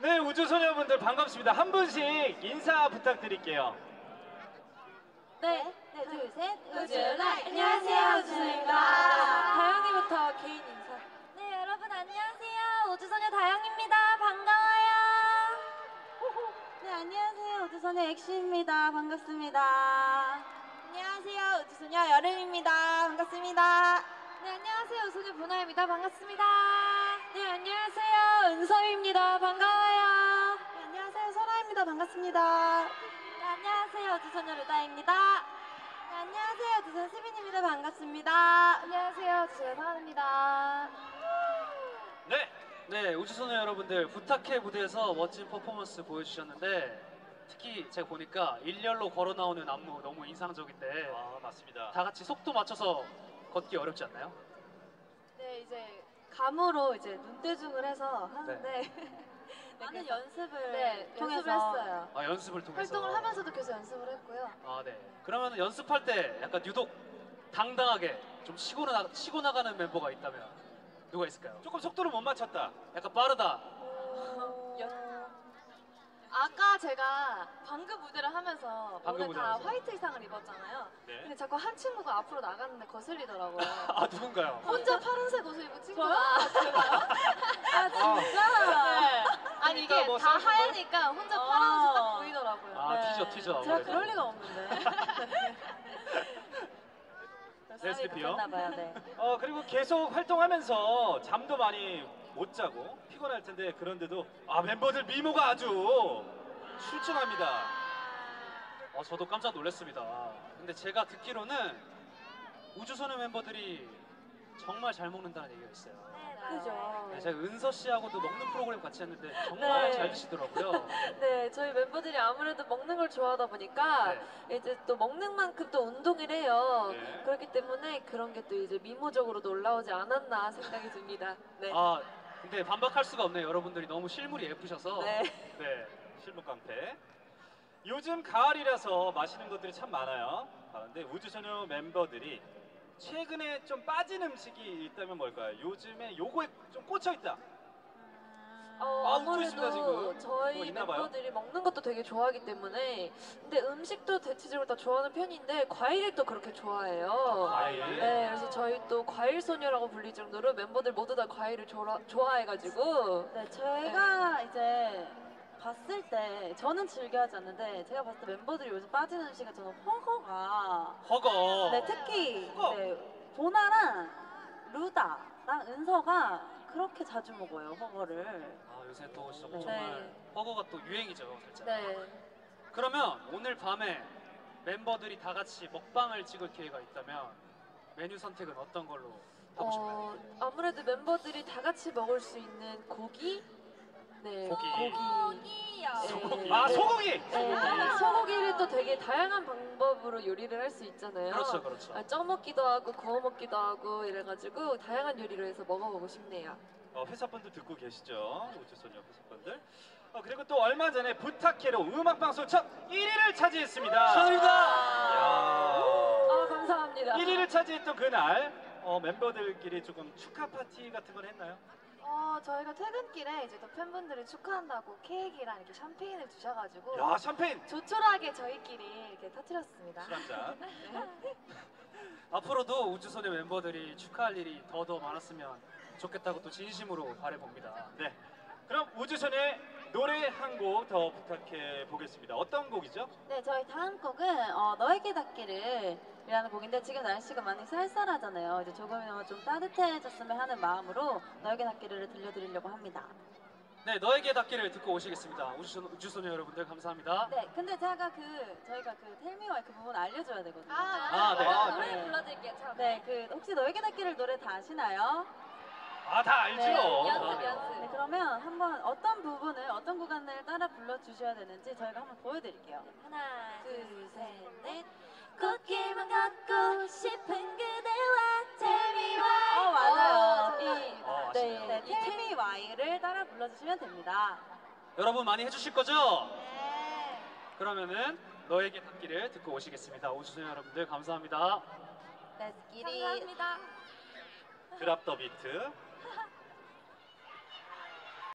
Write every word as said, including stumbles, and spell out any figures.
네, 우주소녀분들 반갑습니다. 한 분씩 인사 부탁드릴게요. 네, 네, 둘, 셋. 우주라이. 안녕하세요, 우주소녀입니다. 다영이부터 개인 인사. 네, 여러분 안녕하세요. 우주소녀 다영입니다. 반가워요. 네, 안녕하세요. 우주소녀 엑시입니다. 반갑습니다. 안녕하세요. 우주소녀 여름입니다. 반갑습니다. 네, 안녕하세요. 우주소녀 보나입니다. 반갑습니다. 네, 안녕하세요. 은서입니다. 반가워요. 네, 안녕하세요. 설아입니다. 반갑습니다. 네, 안녕하세요. 우주소녀 루다입니다. 네, 안녕하세요. 우주소녀 수빈입니다. 반갑습니다. 안녕하세요. 우주소녀 서한입니다. 네, 네 우주소녀 여러분들 부탁해 무대에서 멋진 퍼포먼스 보여주셨는데 특히 제가 보니까 일렬로 걸어 나오는 안무 너무 인상적인데 아, 맞습니다. 다 같이 속도 맞춰서 걷기 어렵지 않나요? 네, 이제 감으로 이제 눈대중을 해서 하는데 네, 많은 연습을 네, 통해서 연습을 했어요. 아 연습을 통해서 활동을 하면서도 계속 연습을 했고요. 아 네. 그러면 연습할 때 약간 유독 당당하게 좀 치고 나 치고 나가는 멤버가 있다면 누가 있을까요? 조금 속도를 못 맞췄다. 약간 빠르다. 아까 제가 방금 무대를 하면서 방금 오늘 다 무대하면서. 화이트 의상을 입었잖아요. 네. 근데 자꾸 한 친구가 앞으로 나갔는데 거슬리더라고요. 아, 누군가요? 혼자 파란색 옷을 입은 친구가. 아, 진짜? 네. 아니 이게 그러니까 뭐 다 썰- 썰- 하얘니까 혼자 파란 옷이 딱 어. 보이더라고요. 아 네. 튀죠 튀죠. 제가 아무래도. 그럴 리가 없는데. 네, 스리피요. 봐요, 네. 어, 그리고 계속 활동하면서 잠도 많이 못 자고 피곤할 텐데 그런데도 아, 멤버들 미모가 아주 출중합니다. 어, 저도 깜짝 놀랐습니다. 근데 제가 듣기로는 우주소녀 멤버들이 정말 잘 먹는다는 얘기가 있어요. 그죠. 네, 제가 은서 씨하고도 먹는 프로그램 같이 했는데 정말 네. 잘 드시더라고요. 네, 저희 멤버들이 아무래도 먹는 걸 좋아하다 보니까 네. 이제 또 먹는 만큼 또 운동을 해요. 네. 그렇기 때문에 그런 게 또 이제 미모적으로도 올라오지 않았나 생각이 듭니다. 네. 아 근데 반박할 수가 없네요. 여러분들이 너무 실물이 예쁘셔서. 네. 네, 실무 깡패. 요즘 가을이라서 맛있는 것들이 참 많아요. 그런데 우주소녀 멤버들이 최근에 좀 빠진 음식이 있다면 뭘까요? 요즘에 요거에 좀 꽂혀 있다. 어, 아, 웃고 있습니다, 아무래도 지금. 저희 뭐 있나 봐요? 멤버들이 먹는 것도 되게 좋아하기 때문에 근데 음식도 대체적으로 다 좋아하는 편인데 과일을 또 그렇게 좋아해요. 과일. 네, 그래서 저희 또 과일 소녀라고 불릴 정도로 멤버들 모두 다 과일을 좋아, 좋아해가지고 네, 제가 이제 봤을 때 저는 즐겨하지 않는데 제가 봤을 때 멤버들이 요즘 빠지는 음식은 저는 허거가 허거. 네, 특히 허거. 네, 보나랑 루다랑 은서가 그렇게 자주 먹어요, 허거를. 아 요새 또 진짜 네. 정말 허거가 또 유행이죠, 살짝. 네. 그러면 오늘 밤에 멤버들이 다 같이 먹방을 찍을 기회가 있다면 메뉴 선택은 어떤 걸로 하고 싶나요? 어, 아무래도 멤버들이 다 같이 먹을 수 있는 고기, 네, 고기. 고기요. 네, 아, 네. 소고기. 네, 소고기를 또 되게 다양한 방법으로 요리를 할 수 있잖아요. 그렇죠, 그렇죠. 아, 쪄 먹기도 하고 구워 먹기도 하고 이래가지고 다양한 요리로 해서 먹어보고 싶네요. 어, 회사분들 듣고 계시죠? 우주소녀 회사분들. 어, 그리고 또 얼마 전에 부탁해로 음악방송 첫 일 위를 차지했습니다. 축하드립니다. 아, 감사합니다. 일 위를 차지했던 그날 어, 멤버들끼리 조금 축하 파티 같은 건 했나요? 어, 저희가 퇴근길에 이제 또 팬분들이 축하한다고 케이크랑 이렇게 샴페인을 주셔가지고 야, 샴페인 조촐하게 저희끼리 이렇게 터뜨렸습니다. 술 한잔. 앞으로도 우주소녀 멤버들이 축하할 일이 더더 많았으면 좋겠다고 또 진심으로 바라봅니다. 네. 그럼 우주소녀의 노래 한 곡 더 부탁해 보겠습니다. 어떤 곡이죠? 네, 저희 다음 곡은 어, 너에게 닿기를 이라는 곡인데 지금 날씨가 많이 쌀쌀하잖아요. 이제 조금이나마 좀 따뜻해졌으면 하는 마음으로 너에게 닿기를 들려드리려고 합니다. 네, 너에게 닿기를 듣고 오시겠습니다. 우주소녀, 우주소녀 여러분들 감사합니다. 네, 근데 제가 그 저희가 그 텔미와의 그 부분 알려줘야 되거든요. 아, 네. 맞아요. 아, 노래 네. 불러드릴게요. 참. 네, 그 혹시 너에게 닿기를 노래 다 아시나요? 아, 다 알죠. 네, 연습, 연습. 네, 그러면 한번 어떤 부분을 어떤 구간을 따라 불러주셔야 되는지 저희가 한번 보여드릴게요. 하나, 둘, 둘, 셋, 셋, 넷. 꽃길만 걷고 싶은 그대와 텔미와. 어, 맞아요. 어, 이, 어, 네, 아시네요. 네, Tell Me Why를 따라 불러주시면 됩니다. 여러분 많이 해주실 거죠? 네. 그러면은 너에게 닿기를 듣고 오시겠습니다. 우주소녀 여러분들 감사합니다. Let's get it. 감사합니다. 드랍 더 비트.